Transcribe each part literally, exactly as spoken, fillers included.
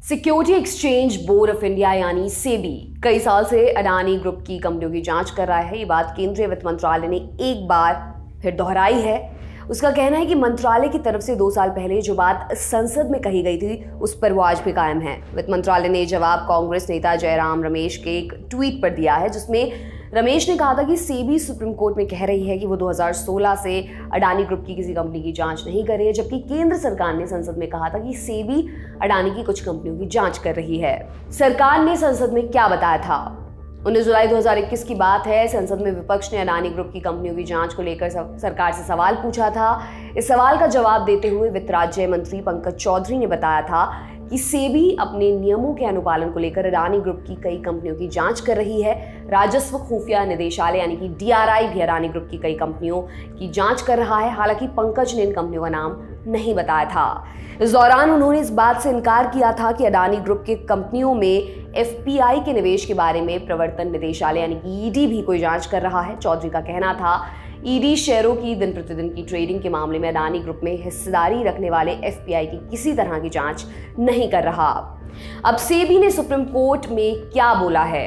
Security exchange board of India यानी सेबी कई साल से अडानी ग्रुप की कंपनियों की जांच कर रहा है। ये बात केंद्रीय वित्त मंत्रालय ने एक बार फिर दोहराई है। उसका कहना है कि मंत्रालय की तरफ से दो साल पहले जो बात संसद में कही गई थी उस पर वो आज भी कायम है। वित्त मंत्रालय ने जवाब कांग्रेस नेता जयराम रमेश के एक ट्वीट पर दिया है, जिसमें रमेश ने कहा था कि सेबी सुप्रीम कोर्ट में कह रही है कि वो दो हज़ार सोलह से अडानी ग्रुप की किसी कंपनी की जांच नहीं कर रही है, जबकि केंद्र सरकार ने संसद में कहा था कि सेबी अडानी की कुछ कंपनियों की जांच कर रही है। सरकार ने संसद में क्या बताया था? उन्नीस जुलाई दो हज़ार इक्कीस की बात है। संसद में विपक्ष ने अडानी ग्रुप की कंपनियों की जांच को लेकर सरकार से सवाल पूछा था। इस सवाल का जवाब देते हुए वित्त राज्य मंत्री पंकज चौधरी ने बताया था कि सेबी अपने नियमों के अनुपालन को लेकर अडानी ग्रुप की कई कंपनियों की जांच कर रही है। राजस्व खुफिया निदेशालय यानी कि डीआरआई भी अडानी ग्रुप की कई कंपनियों की जांच कर रहा है। हालांकि पंकज ने इन कंपनियों का नाम नहीं बताया था। इस दौरान उन्होंने इस बात से इनकार किया था कि अडानी ग्रुप के कंपनियों में एफपीआई के निवेश के बारे में प्रवर्तन निदेशालय यानी कि ईडी भी कोई जांच कर रहा है। चौधरी का कहना था ईडी शेयरों की दिन प्रतिदिन की ट्रेडिंग के मामले में अडानी ग्रुप में हिस्सेदारी रखने वाले एफपीआई की किसी तरह की जांच नहीं कर रहा। अब सेबी ने सुप्रीम कोर्ट में क्या बोला है?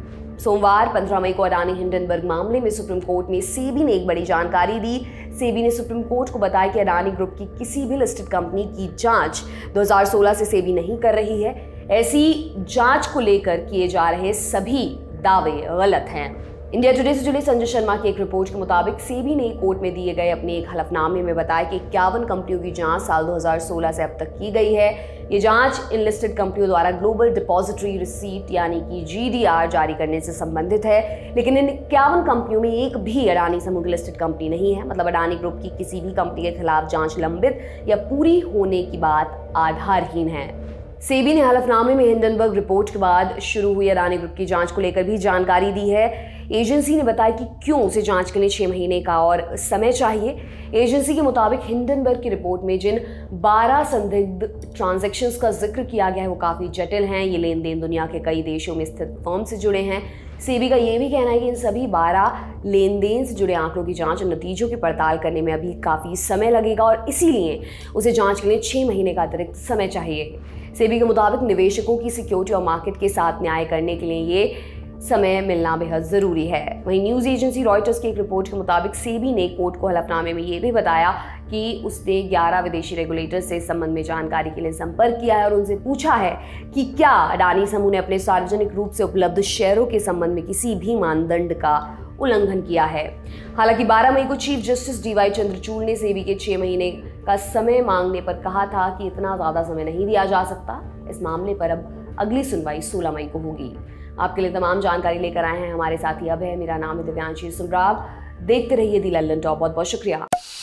सोमवार पंद्रह मई को अडानी हिंडनबर्ग मामले में सुप्रीम कोर्ट में सेबी ने एक बड़ी जानकारी दी। सेबी ने सुप्रीम कोर्ट को बताया कि अडानी ग्रुप की किसी भी लिस्टेड कंपनी की जांच दो हज़ार सोलह से सेबी नहीं कर रही है। ऐसी जांच को लेकर किए जा रहे सभी दावे गलत हैं। इंडिया टुडे से जुड़े संजय शर्मा की एक रिपोर्ट के मुताबिक सेबी ने कोर्ट में दिए गए अपने एक हलफनामे में बताया कि इक्यावन कंपनियों की जांच साल दो हज़ार सोलह से अब तक की गई है। ये जांच इन लिस्टेड कंपनियों द्वारा ग्लोबल डिपॉजिटरी रिसीट यानी कि जीडीआर जारी करने से संबंधित है, लेकिन इन इक्यावन कंपनियों में एक भी अडानी समूह की लिस्टेड कंपनी नहीं है। मतलब अडानी ग्रुप की किसी भी कंपनी के खिलाफ जांच लंबित या पूरी होने की बात आधारहीन है। सेबी ने हलफनामे में हिंडनबर्ग रिपोर्ट के बाद शुरू हुई अडानी ग्रुप की जांच को लेकर भी जानकारी दी है। एजेंसी ने बताया कि क्यों उसे जांच के लिए छह महीने का और समय चाहिए। एजेंसी के मुताबिक हिंडनबर्ग की रिपोर्ट में जिन बारह संदिग्ध ट्रांजैक्शंस का जिक्र किया गया है वो काफ़ी जटिल हैं। ये लेन देन दुनिया के कई देशों में स्थित फर्म से जुड़े हैं। सेबी का ये भी कहना है कि इन सभी बारह लेन देन से जुड़े आंकड़ों की जांच और नतीजों की पड़ताल करने में अभी काफ़ी समय लगेगा और इसीलिए उसे जांच के लिए छह महीने का अतिरिक्त समय चाहिए। सेबी के मुताबिक निवेशकों की सिक्योरिटी और मार्केट के साथ न्याय करने के लिए ये समय मिलना बेहद ज़रूरी है। वहीं न्यूज़ एजेंसी रॉयटर्स की एक रिपोर्ट के मुताबिक सेबी ने कोर्ट को हलफनामे में ये भी बताया कि उसने ग्यारह विदेशी रेगुलेटर से इस संबंध में जानकारी के लिए संपर्क किया है और उनसे पूछा है कि क्या अडानी समूह ने अपने सार्वजनिक रूप से उपलब्ध शेयरों के संबंध में किसी भी मानदंड का उल्लंघन किया है। हालांकि बारह मई को चीफ जस्टिस डीवाई चंद्रचूड़ ने सेबी के छह महीने का समय मांगने पर कहा था कि इतना ज्यादा समय नहीं दिया जा सकता। इस मामले पर अब अगली सुनवाई सोलह मई को होगी। आपके लिए तमाम जानकारी लेकर आए हैं हमारे साथी अभय। मेरा नाम है दिव्यांशी सुमराव। देखते रहिए दी लल्लन टॉप। बहुत बहुत शुक्रिया।